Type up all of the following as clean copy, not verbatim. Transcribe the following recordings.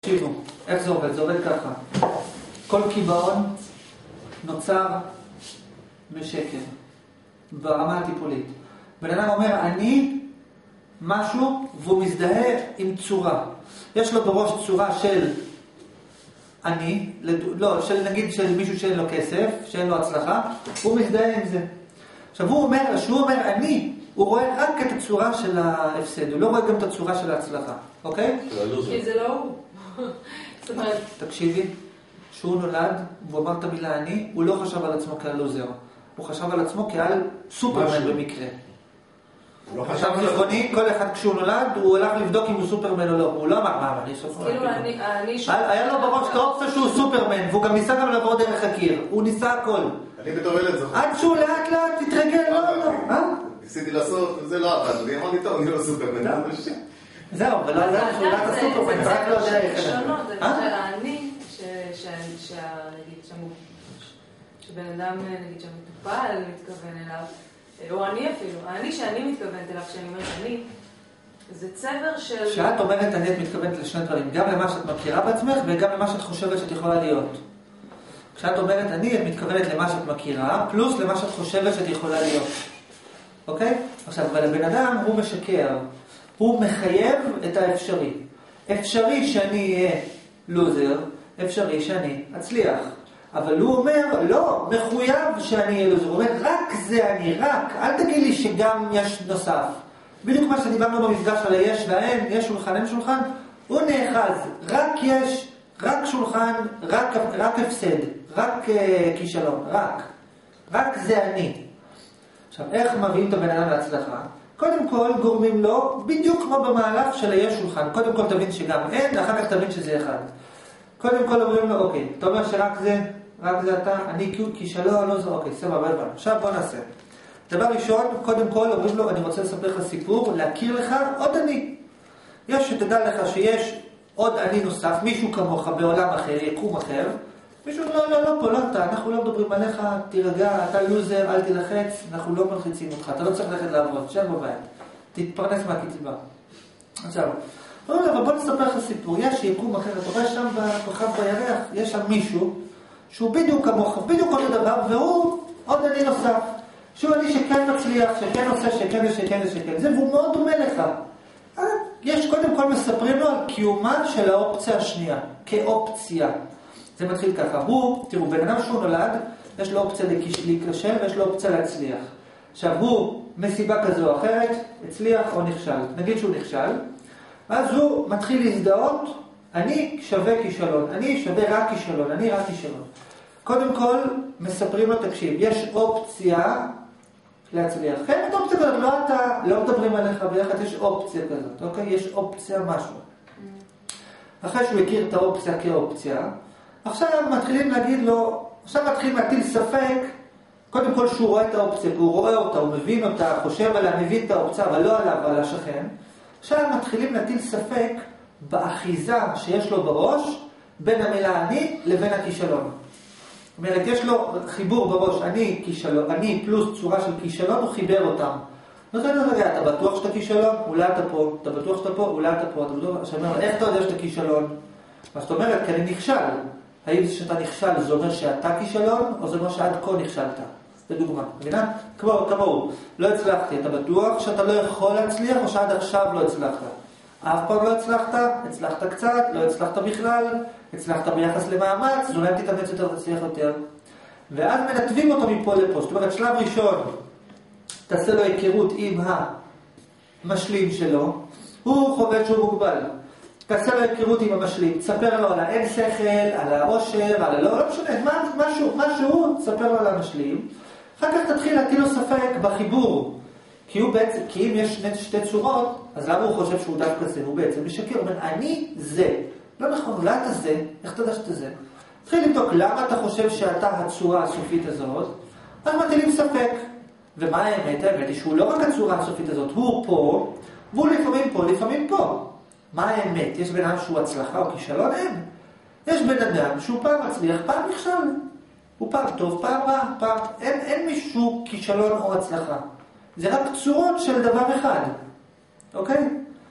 תקשיבו, איך זה עובד? זה עובד ככה. כל קיבעון נוצר משקר, ברמה הטיפולית. בן אדם אומר, אני משהו, והוא מזדהה עם צורה. יש לו בראש צורה של אני, לא, נגיד של מישהו שאין לו כסף, שאין לו הצלחה, הוא מזדהה עם זה. עכשיו הוא אומר, שהוא אומר אני, הוא רואה רק את הצורה של ההפסד, הוא לא רואה גם את הצורה של ההצלחה, אוקיי? כי זה לא הוא. תקשיבי, שהוא נולד, והוא אמר את המילה אני, הוא לא חשב על עצמו כעל לוזר, הוא חשב על עצמו כעל סופרמן במקרה. עכשיו זיכרוני, כל אחד כשהוא נולד, הוא הלך לבדוק אם הוא סופרמן או לא. הוא לא אמר, מה, אני סופרמן. היה לו בראש את האופציה שהוא סופרמן, והוא גם ניסה גם לעבור דרך הקיר. הוא ניסה הכל. אני בתור ילד זוכר. עד שהוא לאט לאט התרגל, לא. ניסיתי לעשות, זה לא עבד. אני אמרתי, טוב, אני לא סופרמן. זהו, ולא היה שהוא לאט הסופרמן, זה רק לא יודע איך. זה אני, שבן אדם, נגיד, שהמטופל מתכוון אליו, או אני אפילו, אני שאני מתכוונת אליו, כשאני אומרת אני, זה צבר של... כשאת אומרת אני, את מתכוונת לשני דברים, גם למה שאת מכירה בעצמך וגם למה שאת חושבת שאת יכולה להיות. כשאת אומרת אני, את מתכוונת למה שאת מכירה, פלוס למה שאת חושבת שאת יכולה להיות. אוקיי? עכשיו, אבל הבן אדם הוא משקר, הוא מחייב את האפשרי. אפשרי שאני אהיה לוזר, אפשרי שאני אצליח. אבל הוא אומר, לא, מחויב שאני אהיה לוזר. הוא אומר, רק זה אני, רק. אל תגיד לי שגם יש נוסף. בדיוק מה שדיברנו במפגש על היש והאין, יש שולחן, אין שולחן, הוא נאחז. רק יש, רק שולחן, רק הפסד, רק כישלון, רק זה אני. עכשיו, איך מביאים את הבן אדם להצלחה? קודם כל גורמים לו, בדיוק כמו במהלך של היש שולחן. קודם כל תבין שגם אין, ואחר כך תבין שזה אחד. קודם כל אומרים לו, אוקיי, אתה אומר שרק זה, רק זה אתה, אני כישלון, לא זה, אוקיי, סבבה, הבנו. עכשיו בוא נעשה. דבר ראשון, קודם כל אומרים לו, אני רוצה לספר לך סיפור, להכיר לך עוד אני. יש שתדע לך שיש עוד אני נוסף, מישהו כמוך בעולם אחר, יקום אחר. מישהו, לא, פה לא אתה, אנחנו לא מדברים עליך, תירגע, אתה לוזר, אל תלחץ, אנחנו לא מלחיצים אותך, אתה לא צריך ללכת לעבוד, שם בבית, תתפרנס מהקצבה. עכשיו, אבל בוא נספר לך סיפור, יש יקום אחר, אתה רואה שם בכוכב בירח, יש שם מישהו, שהוא בדיוק כמוך, בדיוק אותו דבר, והוא עוד אני נוסף. שהוא אני שכן מצליח, שכן עושה, שכן, זה, והוא מאוד דומה לך. יש קודם כל מספרים לו על קיומה של האופציה השנייה, כאופציה. זה מתחיל ככה, תראו, בן אדם שהוא נולד, יש לו אופציה להיכשל ויש לו אופציה להצליח. עכשיו, הוא מסיבה כזו או אחרת, הצליח או נכשל. נגיד שהוא נכשל, אז הוא מתחיל להזדהות, אני שווה כישלון, אני שווה רק כישלון, אני רק כישלון. קודם כל, מספרים לו, תקשיב, יש אופציה להצליח. כן, את אופציה כזאת, לא מדברים עליך ביחד, יש אופציה כזאת, אוקיי? יש אופציה משהו. אחרי שהוא הכיר את האופציה כאופציה, עכשיו מתחילים להגיד לו, עכשיו מתחילים להטיל ספק, קודם כל שהוא רואה את האופציה, הוא רואה אותה, הוא מבין אותה, חושב עליה, מבין את האופציה, אבל לא עליו, על השכן. עכשיו מתחילים להטיל ספק באחיזה שיש לו בראש, בין המילה אני לבין הכישלון. זאת אומרת, יש לו חיבור בראש, אני כישלון, אני פלוס צורה של כישלון, הוא חיבר אותם. אתה בטוח שאתה כישלון? אולי אתה פה. אתה בטוח שאתה פה? אולי אתה פה. איך אתה יודע שאתה כישלון? מה זאת אומרת? כי אני נכשל. האם שאתה נכשל זה אומר שאתה כישלון, או זה אומר שעד כה נכשלת? זה דוגמה. מבינה? כמוהו. לא הצלחתי. אתה בטוח שאתה לא יכול להצליח, או שעד עכשיו לא הצלחת? אף פעם לא הצלחת? הצלחת קצת? לא הצלחת בכלל? הצלחת ביחס למאמץ? אולי תתאמץ יותר, תצליח יותר. ואז מנתבים אותו מפה לפה. זאת אומרת, שלב ראשון, תעשה לו היכרות עם המשלים שלו. הוא חובד שהוא מוגבל. תעשה לו היכרות עם המשלים. תספר לו על האין שכל, על העושר, על הלא, לא משנה, משהו, תספר לו על המשלים. אחר כך תתחיל להטיל לו ספק בחיבור. כי אם יש שתי צורות, אז למה הוא חושב שהוא דווקא זה? הוא בעצם משקר, הוא אומר, אני זה. לא נכון, אולי אתה זה, איך אתה יודע שאתה זה? תתחיל לבדוק למה אתה חושב שאתה הצורה הסופית הזאת, אז מטילים ספק. ומה האמת? האמת היא שהוא לא רק הצורה הסופית הזאת, הוא פה, והוא לפעמים פה, לפעמים פה. מה האמת? יש בן אדם שהוא הצלחה או כישלון? אין. יש בן אדם שהוא פעם מצליח, פעם נכשל. הוא פעם טוב, פעם רע, אין מישהו כישלון או הצלחה. זה רק צורות של דבר אחד. אוקיי?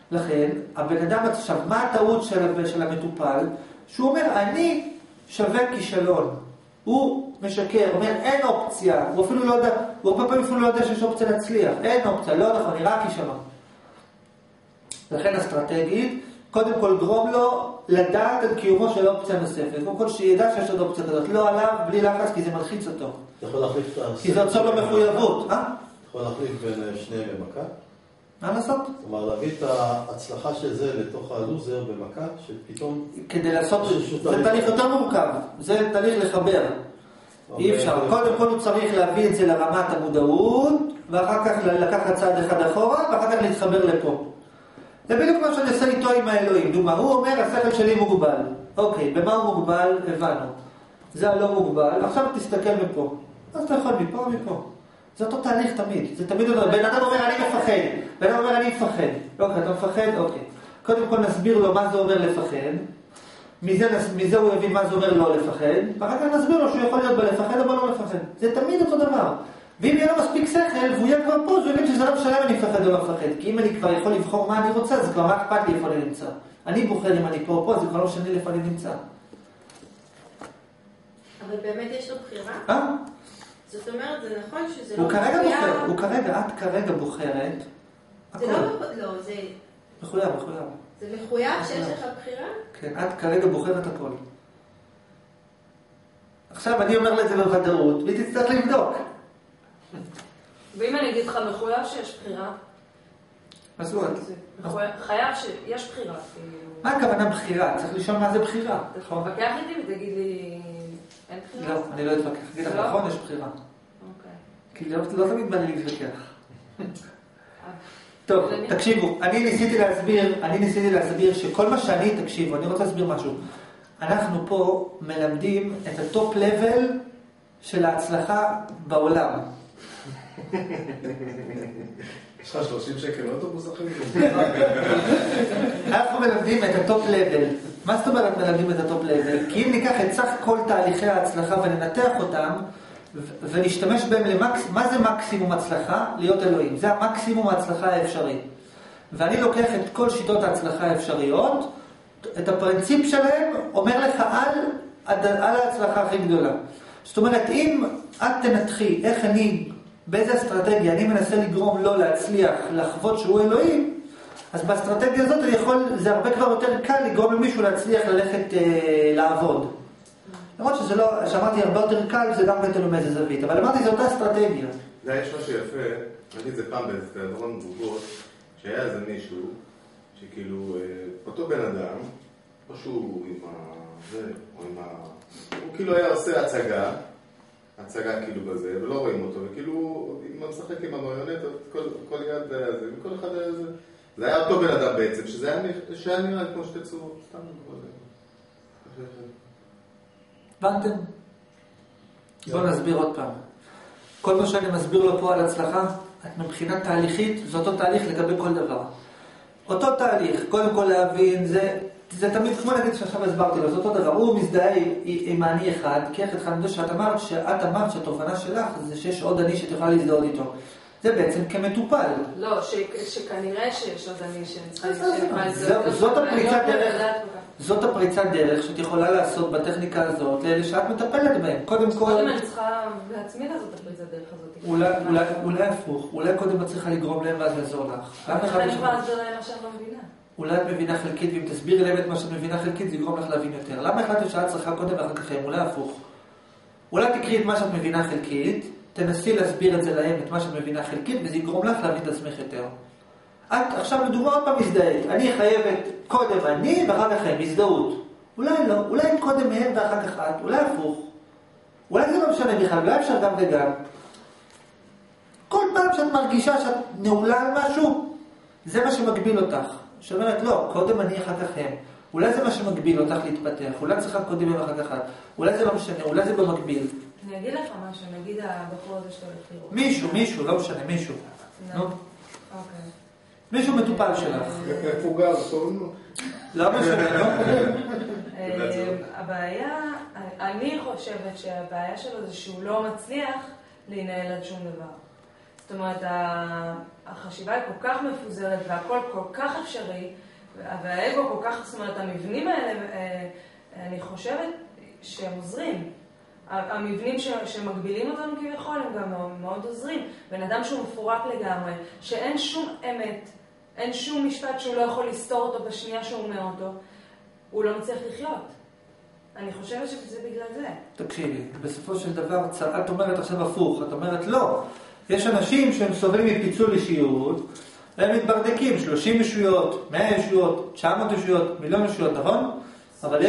לכן, הבן אדם עכשיו, מה הטעות של המטופל? שהוא אומר, אני שווה כישלון. הוא משקר, אומר, אין אופציה. הוא אפילו לא יודע, הוא הרבה פעמים אפילו לא יודע שיש אופציה להצליח. אין אופציה, לא נכון, נראה כישלון. לכן אסטרטגית, קודם כל גרום לו לדעת על קיומו של אופציה נוספת. קודם כל שידע שיש עוד אופציה כזאת. לא עליו, בלי לחץ, כי זה מלחיץ אותו. אתה יכול להחליף את כי זה עוצר לו מחויבות. אתה יכול להחליף בין שניהם במכה? מה לעשות? זאת אומרת, להביא את ההצלחה של זה לתוך הלוזר במכה, שפתאום... כדי לעשות, זה תהליך יותר מורכב. זה תהליך לחבר. אי אפשר. קודם כל הוא צריך להביא את זה לרמת המודעות, ואחר כך לקחת צעד אחד אחורה, ואחר כך להתחבר לפה. זה בדיוק מה שאני עושה איתו עם האלוהים. דוגמה, הוא אומר, השכל שלי מוגבל. אוקיי, במה הוא מוגבל? הבנו. זה הלא מוגבל. עכשיו תסתכל מפה. אז אתה יכול מפה או מפה. זה אותו תהליך תמיד. זה תמיד אומר, בן אדם אומר, אני מפחד. בן אדם אומר, אני מפחד. אוקיי, אתה מפחד? אוקיי. קודם כל נסביר לו מה זה אומר לפחד. מזה הוא יבין מה זה אומר לא לפחד. ואחר כך נסביר לו שהוא יכול להיות בלפחד או לא לפחד. זה תמיד אותו דבר. ואם יהיה לו מספיק שכל, והוא יהיה כבר פה, אז הוא יבין שזה לא משנה אם אני מפחד או לא מפחד. כי אם אני כבר יכול לבחור מה אני רוצה, זה כבר מה אכפת לי איפה אני נמצא. אני בוחר אם אני פה או פה, זה כבר לא משנה איפה אני נמצא. אבל באמת יש לו בחירה? זאת אומרת, זה נכון שזה לא... הוא כרגע בוחר, הוא כרגע, את כרגע בוחרת. זה לא, זה... מחויב. זה מחויב שיש לך בחירה? כן, את כרגע בוחרת הכל. עכשיו אני אומר לזה בוודאות, והיא תצטרך לבדוק. ואם אני אגיד לך מחויב שיש בחירה? אז לא. חייב שיש בחירה. מה הכוונה בחירה? צריך לשאול מה זה בחירה. אתה תתווכח איתי ותגיד לי, אין בחירה? לא, אני לא אתווכח. תגיד לך, נכון, יש בחירה. כי לא תמיד בא לי להתווכח. טוב, תקשיבו, אני ניסיתי להסביר שכל מה שאני, תקשיבו, אני רוצה להסביר משהו. אנחנו פה מלמדים את הטופ לבל של ההצלחה בעולם. יש לך 30 שקל אוטובוס אחרי? אנחנו מלמדים את הטופ לבל. מה זאת אומרת מלמדים את הטופ לבל? כי אם ניקח את סך כל תהליכי ההצלחה וננתח אותם, ונשתמש בהם מה זה מקסימום הצלחה? להיות אלוהים. זה המקסימום ההצלחה האפשרי. ואני לוקח את כל שיטות ההצלחה האפשריות, את הפרינציפ שלהם אומר לך על ההצלחה הכי גדולה. זאת אומרת, אם את תנתחי איך באיזה אסטרטגיה אני מנסה לגרום לו להצליח לחוות שהוא אלוהים, אז באסטרטגיה הזאת זה הרבה כבר יותר קל לגרום למישהו להצליח ללכת לעבוד. למרות שזה לא, שאמרתי הרבה יותר קל, זה גם בטלו מאיזה זווית, אבל אמרתי זה אותה אסטרטגיה. יש משהו יפה, ראיתי את זה פעם באיזה תיאטרון בובות, שהיה איזה מישהו, שכאילו, אותו בן אדם, או שהוא עם זה, או עם הוא כאילו היה עושה הצגה כאילו בזה, ולא רואים אותו, וכאילו, הוא משחק עם המריונטות, כל יד היה זה, וכל אחד היה זה. זה היה אותו בן אדם בעצם, שזה היה נראה כמו שתי צורות, סתם הבנתם? בואו נסביר עוד פעם. כל מה שאני מסביר לו פה על הצלחה, מבחינה תהליכית, זה אותו תהליך לגבי כל דבר. אותו תהליך, קודם כל להבין, זה תמיד כמו נגיד שעכשיו הסברתי לו, זה אותו דבר. הוא מזדהה עם אני אחד, כי איך התחלנו שאת אמרת שהתובנה שלך זה שיש עוד אני שתוכל להזדהות איתו. זה בעצם כמטופל. לא, שכנראה שיש עוד אני שצריכה להזדהות. זאת הפריצת דרך שאת יכולה לעשות בטכניקה הזאת, לאלה שאת מטפלת בהם. קודם כל... אני צריכה להצמיד לעשות את הפריצת דרך הזאת. אולי הפוך. אולי קודם את צריכה לגרום להם ואז לעזור לך. אני יכולה לעזור להם מה שאני לא מבינה. אולי את מבינה חלקית, ואם תסבירי להם את מה שאת מבינה חלקית, זה יגרום לך להבין יותר. למה החלטת שאת צריכה קודם ואחר כך הם? אולי הפוך. אולי תקריא את מה שאת מבינה חלקית, תנסי להסביר את זה להם, את מה שאת מבינה חלקית, וזה יגרום לך להבין את עצמך יותר. את עכשיו לדוגמה עוד פעם מזדהית. אני חייבת קודם אני ואחר כך הם, הזדהות. אולי לא, אולי קודם הם ואחר כך את, אולי הפוך. אולי זה לא משנה בכלל, אולי אפשר גם וגם. כל פעם שאת מרגישה שאת נעולה על משהו, זה מה שמגביל אותך. שאומרת לא, קודם אני אחר כך הם. אולי זה מה שמגביל אותך להתפתח, אולי צריכה קודם ואחר כך את. אולי זה לא משנה, אולי זה במקביל. אני אגיד לך משהו, נגיד הבחור הזה שאתה הולך לראות. מישהו, לא משנה, מישהו. נו. אוקיי. מישהו מטופל שלך. איפה הוא גר? טוב, לא משנה, לא? הבעיה, אני חושבת שהבעיה שלו זה שהוא לא מצליח להנהל על שום דבר. זאת אומרת, שהחשיבה היא כל כך מפוזרת והכל כל כך אפשרי, והאגו כל כך, זאת אומרת, המבנים האלה, אני חושבת שהם עוזרים. המבנים שמגבילים אותנו כביכול הם גם מאוד עוזרים. בן אדם שהוא מפורק לגמרי, שאין שום אמת, אין שום משפט שהוא לא יכול לסתור אותו בשנייה שהוא אומר אותו, הוא לא מצליח לחיות. אני חושבת שזה בגלל זה. תקשיבי, בסופו של דבר, את אומרת עכשיו הפוך, את אומרת לא. יש אנשים שהם סובלים מפיצול אישיות, הם מתברדקים, 30 ישויות, 100 ישויות, 900 ישויות, מיליון ישויות, נכון? אבל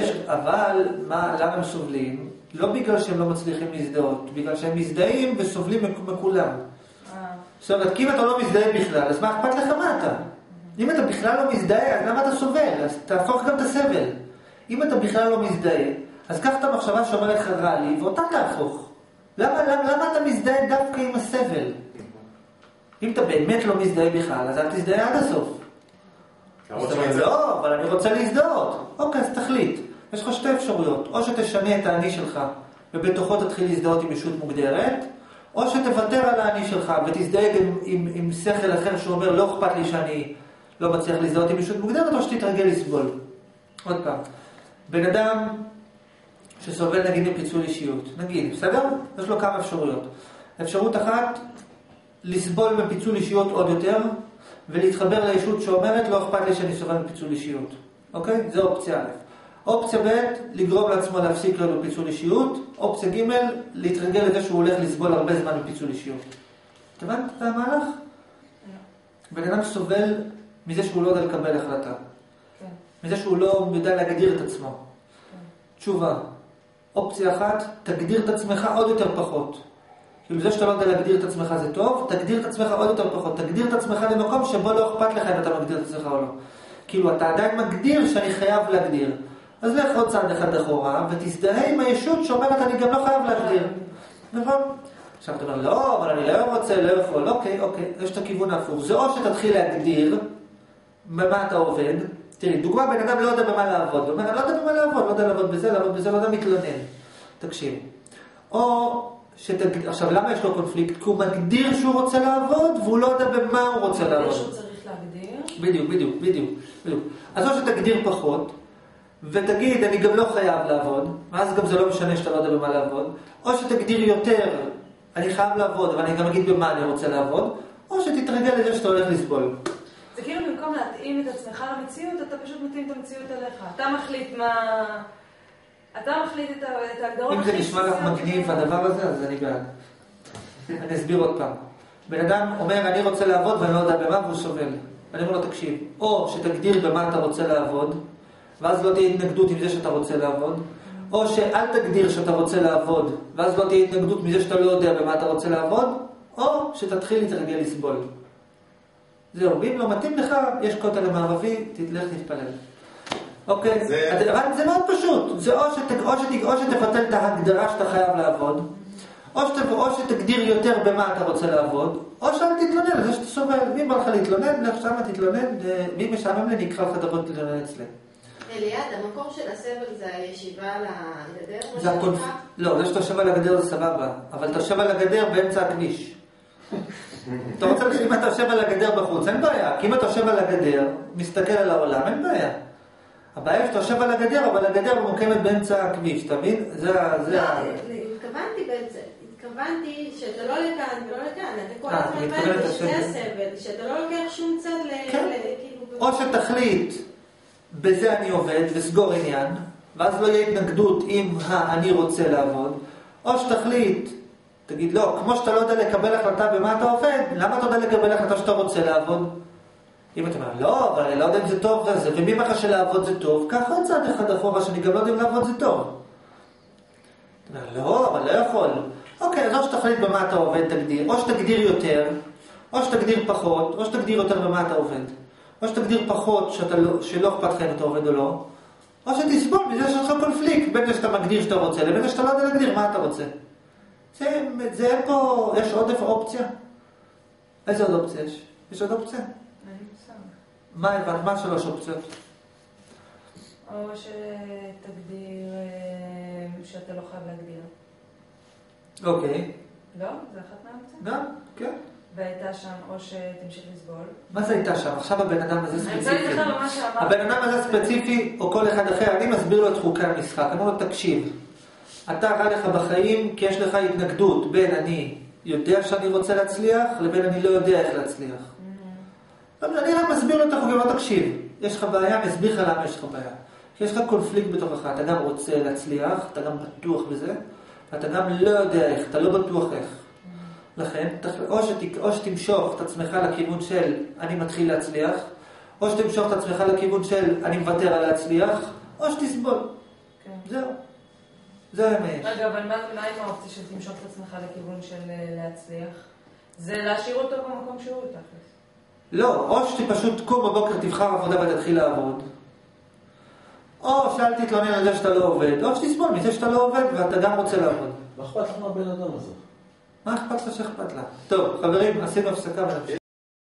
למה הם סובלים? לא בגלל שהם לא מצליחים להזדהות, בגלל שהם מזדהים וסובלים מכולם. זאת אומרת, כי אם אתה לא מזדהה בכלל, אז מה אכפת לך מה אתה? אם אתה בכלל לא מזדהה, אז למה אתה סובל? אז תהפוך גם את הסבל. אם אתה בכלל לא מזדהה, אז קח את המחשבה שאומרת לך רע לי, ואותה תהפוך. למה אתה מזדהה דווקא עם הסבל? אם אתה באמת לא מזדהה בכלל, אז אל תזדהה עד הסוף. זאת אומרת, לא, אבל אני רוצה להזדהות. אוקיי, אז תחליט. יש לך שתי אפשרויות. או שתשנה את האני שלך, ובתוכו תתחיל להזדהות עם ישות מוגדרת, או שתוותר על האני שלך, ותזדהה עם שכל אחר שאומר, לא אכפת לי שאני לא מצליח להזדהות עם ישות מוגדרת, או שתתרגל לסבול. עוד פעם. בן אדם שסובל נגיד מפיצול אישיות, נגיד, בסדר? יש לו כמה אפשרויות. אפשרות אחת, לסבול מפיצול אישיות עוד יותר, ולהתחבר לישות שאומרת, לא אכפת לי שאני סובל מפיצול אישיות. אוקיי? זו אופציה א'. אופציה ב', לגרום לעצמו להפסיק לו בפיצול אישיות. אופציה ג', להתרגל לזה שהוא הולך לסבול הרבה זמן מפיצול אישיות. הבנת את המהלך? בן אדם סובל מזה שהוא לא יודע לקבל החלטה. מזה שהוא לא יודע להגדיר את עצמו. תשובה, אופציה אחת, תגדיר את עצמך עוד יותר פחות. כאילו זה שאתה לא יודע להגדיר את עצמך זה טוב, תגדיר את עצמך עוד יותר פחות. תגדיר את עצמך למקום שבו לא אכפת לך אם אתה מגדיר את עצמך או לא. כאילו אתה עדיין מגדיר שאני חייב להגדיר. אז לך עוד צעד אחד אחורה, ותזדהה עם הישות שאומרת אני גם לא חייב להגדיר. נכון? עכשיו אתה אומר, לא, אבל אני לא רוצה, לא יכול. אוקיי, יש את הכיוון ההפוך. זה או שתתחיל להגדיר במה אתה עובד. תראי, דוגמה, בן אדם לא יודע במה לעבוד. הוא אומר, אני לא יודע במה לעבוד, לא יודע לעבוד בזה, לא יודע מתלונן. תקשיב. או עכשיו, למה יש לו קונפליקט? כי הוא מגדיר שהוא רוצה לעבוד, והוא לא יודע במה הוא רוצה לעבוד. הוא שהוא צריך להגדיר. בדיוק. אז או שתגדיר פחות, ותגיד, אני גם לא חייב לעבוד, ואז גם זה לא משנה שאתה לא יודע במה לעבוד, או שתגדיר יותר, אני חייב לעבוד, אבל אני גם אגיד במה אני רוצה לעבוד, או שתתרגל לזה שאתה הולך לסבול. זה כאילו במקום להתאים את עצמך למציאות, אתה פשוט מתאים את המציאות אליך. אתה מחליט את ההגדרות. אם זה נשמע לך מגניב הדבר הזה, אז אני בעד. אני אסביר עוד פעם. בן אדם אומר, אני רוצה לעבוד ואני לא יודע במה, והוא סובל. אני אומר לו, תקשיב, או שתגדיר במה אתה רוצה לעבוד, ואז לא תהיה התנגדות עם זה שאתה רוצה לעבוד, או שאל תגדיר שאתה רוצה לעבוד, ואז לא תהיה התנגדות מזה שאתה לא יודע במה אתה רוצה לעבוד, או שתתחיל להתרגל לסבול. זהו, ואם לא מתאים לך, יש כותל המערבי, תלך תתפלל. אוקיי? זה מאוד פשוט. זה או שתבטל את ההגדרה שאתה חייב לעבוד, או שתגדיר יותר במה אתה רוצה לעבוד, או שאל תתלונן על זה שאתה סובל. ואם בא לך להתלונן, לך שמה תתלונן, ואם משעמם לי, נקרא לך דקות להתלונן אצלי. אליעד, המקור של הסבל זה הישיבה על הגדר? לא, זה שאתה יושב על הגדר זה סבבה, אבל אתה יושב על הגדר באמצע הכביש. אתה רוצה שאם אתה יושב על הגדר בחוץ, אין בעיה. כי אם אתה יושב על הגדר, מסתכל על העולם, אין בעיה. הבעיה שאתה יושב על הגדר, אבל הגדר מוקמת באמצע הכביש, אתה מבין? התכוונתי שאתה לא לכאן ולא לכאן, אתה כל הזמן אומר בשתי הסבל, שאתה לא לוקח שום צד או שתחליט, בזה אני עובד, וסגור עניין, ואז לא יהיה התנגדות אם אני רוצה לעבוד, או שתחליט, תגיד לא, כמו שאתה לא יודע לקבל החלטה במה אתה עובד, למה אתה יודע לקבל החלטה שאתה רוצה לעבוד? אם אתה אומר, לא, אבל אני לא יודע אם זה טוב וזה, ומי אמר לך שלעבוד זה טוב, קח עוד צעד אחד אחורה שאני גם לא יודע אם לעבוד זה טוב. אתה אומר, לא, אבל לא יכול. אוקיי, אז או שתחליט במה אתה עובד, תגדיר, או שתגדיר יותר, או שתגדיר פחות, או שתגדיר יותר במה אתה עובד. או שתגדיר פחות שלא אכפת לך אם אתה עובד או לא, או שתסבול מזה שיש לך קונפליקט בין זה שאתה מגדיר שאתה רוצה, לבין זה שאתה לא יודע להגדיר מה אתה רוצה. זה פה, יש עוד אופציה? איזה עוד אופציה יש? יש עוד אופציה? מה הבנת? מה שלוש אופציות? או שתגדיר שאתה לא חייב להגדיר. אוקיי. לא? זה אחת מהאופציות? גם, כן. והייתה שם, או שתמשיך לסבול. מה זה הייתה שם? עכשיו הבן אדם הזה ספציפי. אני רוצה לדבר מה שאמרת. הבן אדם הזה ספציפי, או כל אחד אחר, אני מסביר לו את חוקי המשחק. אני אומר לו, תקשיב, אתה רע לך בחיים כי יש לך התנגדות בין אני יודע שאני רוצה להצליח, לבין אני לא יודע איך להצליח. אני רק מסביר לו את החוקים, לא תקשיב. יש לך בעיה, אני אסביר לך למה יש לך בעיה. כי יש לך קונפליקט בתוכך, אתה גם רוצה להצליח, אתה גם בטוח בזה, ואתה גם לא יודע איך, אתה לא בטוח איך. לכן, או שתמשוך את עצמך לכיוון של אני מתחיל להצליח, או שתמשוך את עצמך לכיוון של אני מוותר על להצליח, או שתסבול. זהו. זה האמת. רגע, אבל מה עם האופציה של תמשוך את עצמך לכיוון של להצליח? זה להשאיר אותו במקום שהוא תכלס. לא, או שפשוט קום בבוקר תבחר עבודה ותתחיל לעבוד, או שאל תתלונן על זה שאתה לא עובד, או שתסבול מזה שאתה לא עובד ואתה גם רוצה לעבוד. מה אכפת לך מהבן אדם הזה? מה אכפת לך שאכפת לה? טוב, חברים, עשינו הפסקה ונמשיך.